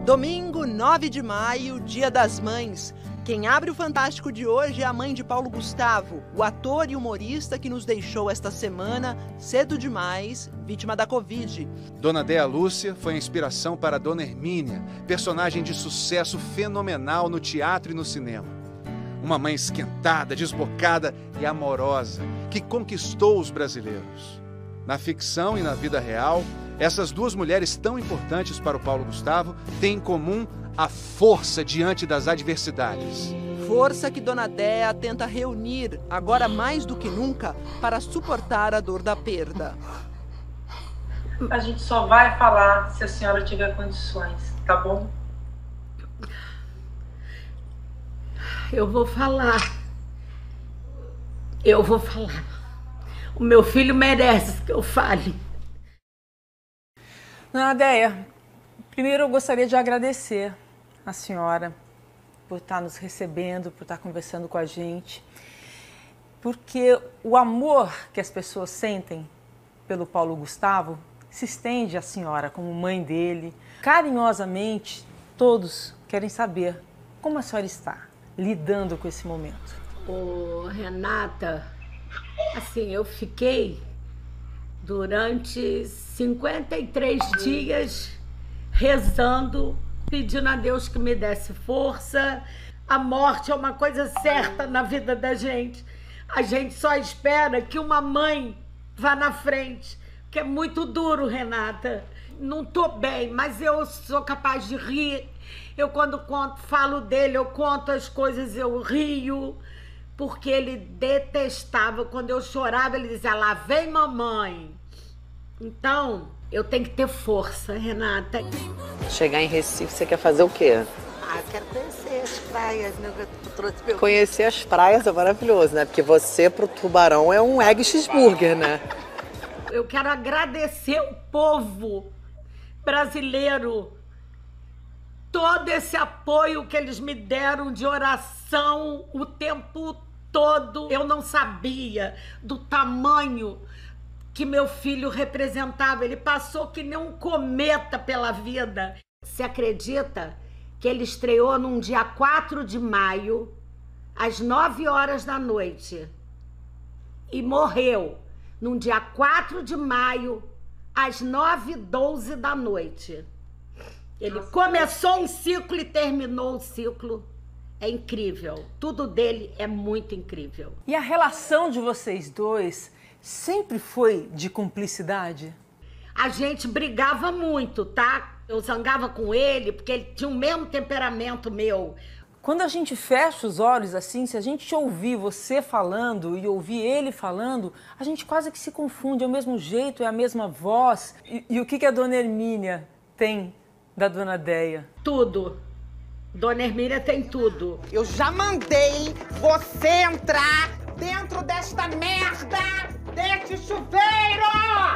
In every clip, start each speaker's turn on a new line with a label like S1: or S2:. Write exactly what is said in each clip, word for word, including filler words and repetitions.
S1: Domingo, nove de maio, Dia das Mães. Quem abre o Fantástico de hoje é a mãe de Paulo Gustavo, o ator e humorista que nos deixou esta semana, cedo demais, vítima da Covid.
S2: Dona Déia Lúcia foi a inspiração para Dona Hermínia, personagem de sucesso fenomenal no teatro e no cinema. Uma mãe esquentada, desbocada e amorosa, que conquistou os brasileiros. Na ficção e na vida real, essas duas mulheres tão importantes para o Paulo Gustavo têm em comum a força diante das adversidades.
S1: Força que Dona Déia tenta reunir, agora mais do que nunca, para suportar a dor da perda.
S3: A gente só vai falar se a senhora tiver condições, tá bom?
S4: Eu vou falar. Eu vou falar. O meu filho merece que eu fale.
S5: Dona Déia, primeiro eu gostaria de agradecer a senhora por estar nos recebendo, por estar conversando com a gente, porque o amor que as pessoas sentem pelo Paulo Gustavo se estende à senhora como mãe dele. Carinhosamente, todos querem saber como a senhora está lidando com esse momento.
S4: Ô, Renata, assim, eu fiquei durante cinquenta e três dias rezando, pedindo a Deus que me desse força. A morte é uma coisa certa na vida da gente. A gente só espera que uma mãe vá na frente, que é muito duro, Renata. Não tô bem, mas eu sou capaz de rir. Eu, quando conto, falo dele, eu conto as coisas, eu rio, porque ele detestava. Quando eu chorava, ele dizia, lá vem mamãe. Então, eu tenho que ter força, Renata.
S6: Chegar em Recife, você quer fazer o quê?
S7: Ah, eu quero conhecer as praias, né? Eu trouxe meu...
S6: Conhecer as praias é maravilhoso, né? Porque você, pro Tubarão, é um egg cheeseburger, né?
S4: Eu quero agradecer o povo brasileiro, todo esse apoio que eles me deram de oração o tempo todo. Eu não sabia do tamanho que meu filho representava. Ele passou que nem um cometa pela vida. Você acredita que ele estreou num dia quatro de maio, às nove horas da noite, e morreu num dia quatro de maio, às nove e doze da noite. Ele começou um ciclo e terminou o ciclo. É incrível. Tudo dele é muito incrível.
S5: E a relação de vocês dois sempre foi de cumplicidade?
S4: A gente brigava muito, tá? Eu zangava com ele, porque ele tinha o mesmo temperamento meu.
S5: Quando a gente fecha os olhos assim, se a gente ouvir você falando e ouvir ele falando, a gente quase que se confunde, é o mesmo jeito, é a mesma voz. E, e o que, que a Dona Hermínia tem da Dona Déia?
S4: Tudo. Dona Hermínia tem tudo.
S7: Eu já mandei você entrar dentro desta merda, deste chuveiro!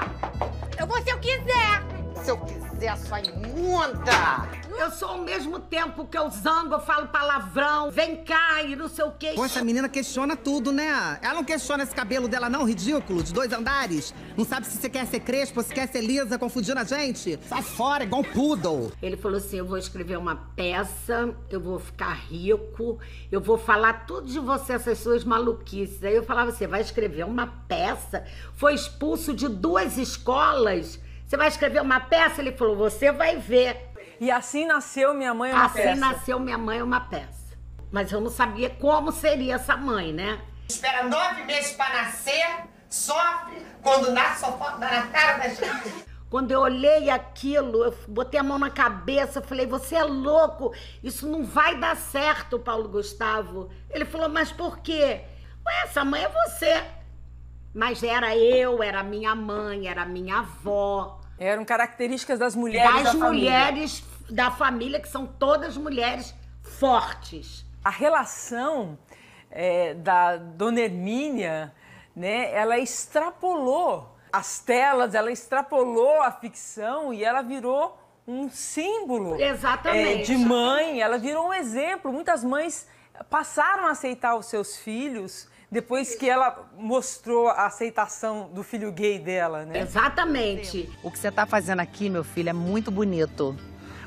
S4: Eu vou se eu quiser.
S7: Se eu quiser, sua imunda!
S4: Eu sou ao mesmo tempo que eu zango, eu falo palavrão, vem cá e não sei o quê.
S8: Pô, essa menina questiona tudo, né? Ela não questiona esse cabelo dela não, ridículo, de dois andares. Não sabe se você quer ser crespo ou se quer ser lisa, confundindo a gente. Sai fora, igual um poodle.
S4: Ele falou assim, eu vou escrever uma peça, eu vou ficar rico, eu vou falar tudo de você, essas suas maluquices. Aí eu falava, você vai escrever uma peça? Foi expulso de duas escolas. Você vai escrever uma peça? Ele falou, você vai ver.
S5: E assim nasceu Minha Mãe é uma
S4: assim
S5: Peça.
S4: Assim nasceu Minha Mãe é uma Peça. Mas eu não sabia como seria essa mãe, né?
S7: Espera nove meses pra nascer, sofre, quando nasce só dá na cara da gente.
S4: Quando eu olhei aquilo, eu botei a mão na cabeça, falei, você é louco, isso não vai dar certo, Paulo Gustavo. Ele falou, mas por quê? Ué, essa mãe é você. Mas era eu, era minha mãe, era minha avó.
S5: Eram características das mulheres
S4: das
S5: da
S4: mulheres
S5: família.
S4: da família, que são todas mulheres fortes.
S5: A relação é, da Dona Hermínia, né, ela extrapolou as telas, ela extrapolou a ficção e ela virou um símbolo
S4: Exatamente.
S5: É, de mãe, ela virou um exemplo. Muitas mães passaram a aceitar os seus filhos depois que ela mostrou a aceitação do filho gay dela, né?
S4: Exatamente.
S9: O que você está fazendo aqui, meu filho, é muito bonito.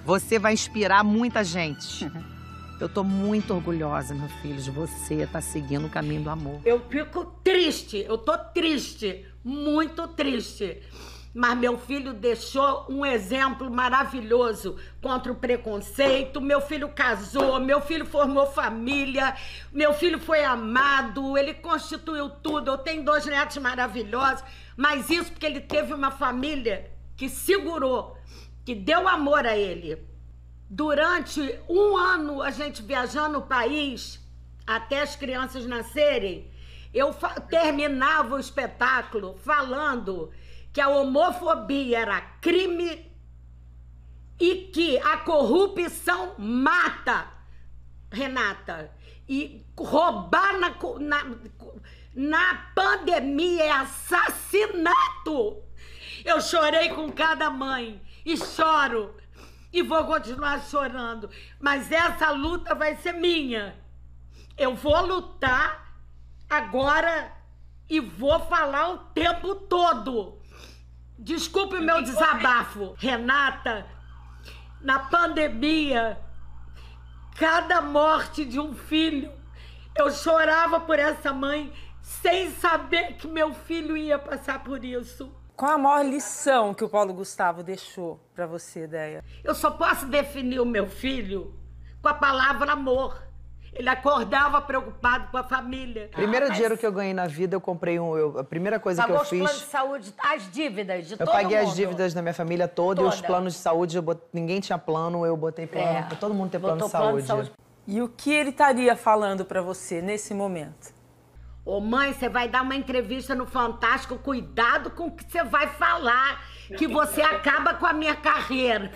S9: Você vai inspirar muita gente. Eu tô muito orgulhosa, meu filho, de você estar seguindo o caminho do amor.
S4: Eu fico triste, eu tô triste, muito triste. Mas meu filho deixou um exemplo maravilhoso contra o preconceito. Meu filho casou, meu filho formou família, meu filho foi amado, ele constituiu tudo. Eu tenho dois netos maravilhosos, mas isso porque ele teve uma família que segurou, que deu amor a ele. Durante um ano, a gente viajando o país, até as crianças nascerem, eu terminava o espetáculo falando que a homofobia era crime e que a corrupção mata, Renata. E roubar na, na, na pandemia é assassinato. Eu chorei com cada mãe e choro e vou continuar chorando. Mas essa luta vai ser minha. Eu vou lutar agora e vou falar o tempo todo. Desculpe o meu desabafo, Renata. Na pandemia, cada morte de um filho, eu chorava por essa mãe sem saber que meu filho ia passar por isso.
S5: Qual a maior lição que o Paulo Gustavo deixou para você, Déia?
S4: Eu só posso definir o meu filho com a palavra amor. Ele acordava preocupado com a família.
S6: Primeiro
S4: ah, mas...
S6: dinheiro que eu ganhei na vida, eu comprei um... Eu, a primeira coisa
S10: Pagou
S6: que eu fiz...
S10: Pagou os planos de saúde, as dívidas de
S6: eu
S10: todo
S6: mundo. Eu paguei
S10: mundo.
S6: as dívidas da minha família toda, toda. E os planos de saúde, eu bot... ninguém tinha plano, eu botei plano. É. Pra todo mundo ter plano de, plano de saúde.
S5: E o que ele estaria falando pra você nesse momento?
S4: Ô mãe, você vai dar uma entrevista no Fantástico, cuidado com o que você vai falar, que você acaba com a minha carreira.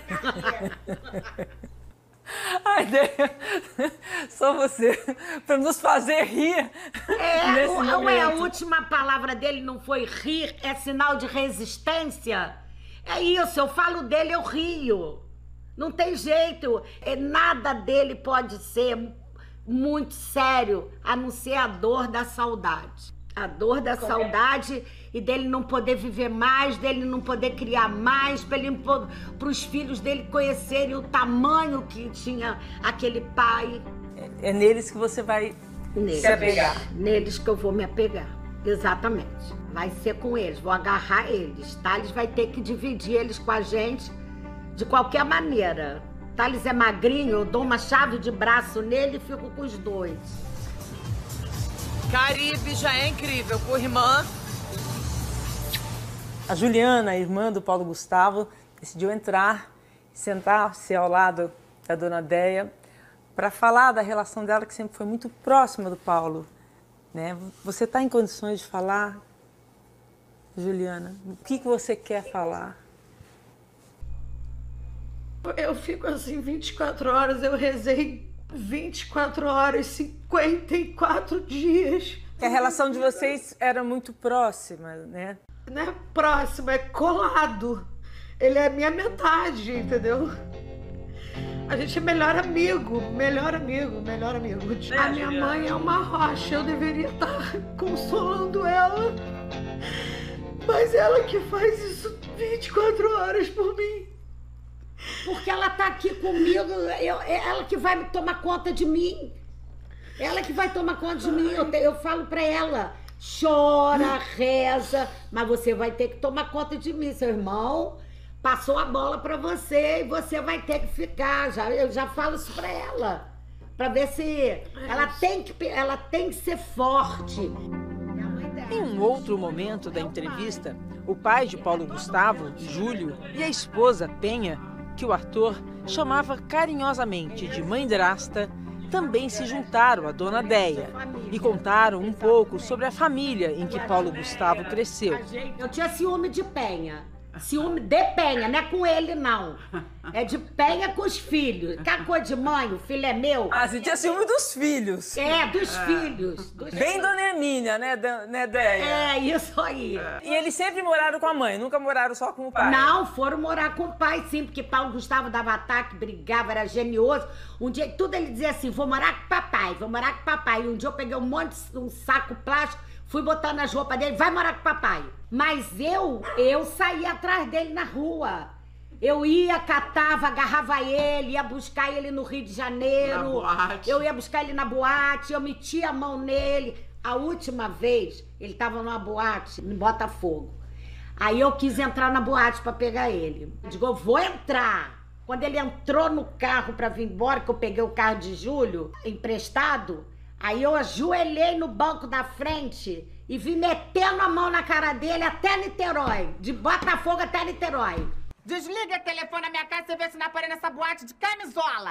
S5: Ai, Déia, só você, pra nos fazer rir.
S4: É,
S5: nesse
S4: ué,
S5: momento.
S4: A última palavra dele não foi rir, é sinal de resistência. É isso, eu falo dele, eu rio. Não tem jeito, é, nada dele pode ser muito sério, a não ser a dor da saudade. A dor da Como saudade é? E dele não poder viver mais, dele não poder criar mais, para os filhos dele conhecerem o tamanho que tinha aquele pai.
S5: É, é neles que você vai neles, se apegar.
S4: Neles que eu vou me apegar, exatamente. Vai ser com eles, vou agarrar eles. Thales vai ter que dividir eles com a gente de qualquer maneira. Thales é magrinho, eu dou uma chave de braço nele e fico com os dois.
S11: Caribe já é incrível, com irmã.
S5: A Juliana, a irmã do Paulo Gustavo, decidiu entrar e sentar-se ao lado da dona Déia para falar da relação dela, que sempre foi muito próxima do Paulo. Né? Você está em condições de falar, Juliana? O que, que você quer falar?
S4: Eu fico assim vinte e quatro horas, eu rezei vinte e quatro horas, cinquenta e quatro dias.
S5: A relação de vocês era muito próxima, né?
S4: Não é próxima, é colado. Ele é minha metade, entendeu? A gente é melhor amigo, melhor amigo, melhor amigo. A minha mãe é uma rocha, eu deveria estar consolando ela. Mas ela que faz isso vinte e quatro horas por mim. Porque ela tá aqui comigo, eu, ela que vai tomar conta de mim. Ela que vai tomar conta de mim. Eu, eu falo pra ela, chora, reza, mas você vai ter que tomar conta de mim. Seu irmão passou a bola pra você e você vai ter que ficar. Já, eu já falo isso pra ela. Pra ver se ela tem que, ela tem que ser forte.
S12: Em um outro momento da entrevista, o pai de Paulo Gustavo, Júlio, e a esposa, Penha, que o ator chamava carinhosamente de mãe drasta, também se juntaram à dona Déia e contaram um pouco sobre a família em que Paulo Gustavo cresceu.
S4: Eu tinha ciúme de Penha. Ciúme de Penha, não é com ele, não. É de Penha com os filhos. Que a coisa de mãe, o filho é meu.
S5: Ah, você tinha ciúme dos filhos.
S4: É, dos ah. filhos. Dos
S5: Bem
S4: filhos.
S5: Dona Hermínia, né, né, Déia?
S4: É, isso aí.
S5: E eles sempre moraram com a mãe, nunca moraram só com o pai?
S4: Não, foram morar com o pai, sim, porque Paulo Gustavo dava ataque, brigava, era genioso. Um dia, tudo ele dizia assim, vou morar com o papai, vou morar com o papai. E um dia eu peguei um monte, de, um saco plástico, fui botar nas roupas dele, vai morar com o papai. Mas eu, eu saí atrás dele na rua. Eu ia, catava, agarrava ele, ia buscar ele no Rio de Janeiro.
S13: Na boate.
S4: Eu ia buscar ele na boate, eu metia a mão nele. A última vez, ele tava numa boate em Botafogo. Aí eu quis entrar na boate pra pegar ele. Eu digo, eu vou entrar. Quando ele entrou no carro pra vir embora, que eu peguei o carro de Júlio, emprestado, aí eu ajoelhei no banco da frente e vim metendo a mão na cara dele até Niterói. De Botafogo até Niterói.
S8: Desliga o telefone na minha casa e você vê se não aparece nessa boate de camisola.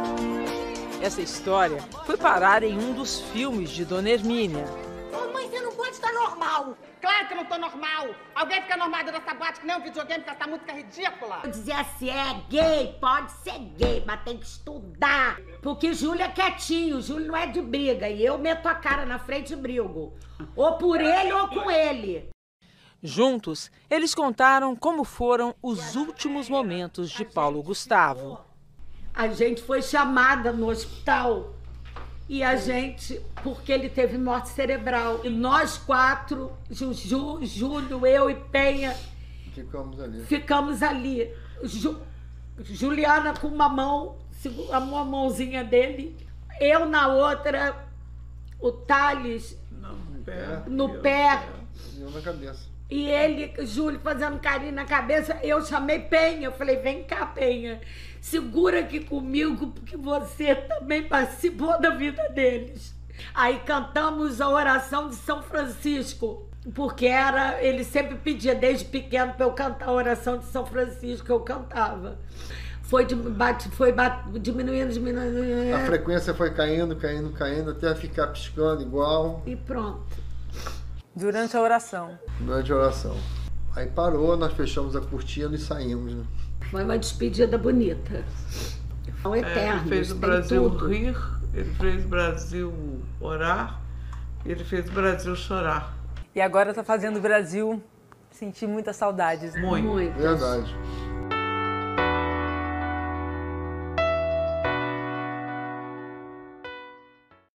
S12: Essa história foi parar em um dos filmes de Dona Hermínia.
S8: Ô, mãe, você não pode estar normal. Claro que eu não tô normal. Alguém fica normal nessa boate que nem um videogame com essa música ridícula.
S4: Eu dizia assim, é gay, pode ser gay, mas tem que estudar. Porque Júlio é quietinho, Júlio não é de briga. E eu meto a cara na frente e brigo. Ou por ele ou com ele.
S12: Juntos, eles contaram como foram os últimos momentos de Paulo Gustavo.
S4: A gente foi chamada no hospital e a gente, porque ele teve morte cerebral. E nós quatro, Juju, Júlio, eu e Penha,
S14: ficamos ali.
S4: Ficamos ali. Ju, Juliana com uma mão, uma mãozinha dele, eu na outra, o Thales
S13: no pé,
S4: no pé.
S14: E eu na cabeça.
S4: E ele, Júlio, fazendo carinho na cabeça, eu chamei Penha. Eu falei, vem cá, Penha, segura aqui comigo, porque você também participou da vida deles. Aí cantamos a oração de São Francisco, porque era, ele sempre pedia desde pequeno para eu cantar a oração de São Francisco, eu cantava. Foi, de, bate, foi bate, diminuindo, diminuindo.
S14: A frequência foi caindo, caindo, caindo, até ficar piscando igual.
S4: E pronto.
S5: Durante a oração.
S14: Durante a oração. Aí parou, nós fechamos a cortina e saímos, né?
S4: Foi uma despedida bonita. São eternos,
S13: ele fez o Brasil tudo. rir, ele fez o Brasil orar, ele fez o Brasil chorar.
S5: E agora tá fazendo o Brasil sentir muitas saudades.
S13: Muito.
S4: Muitas.
S14: Verdade.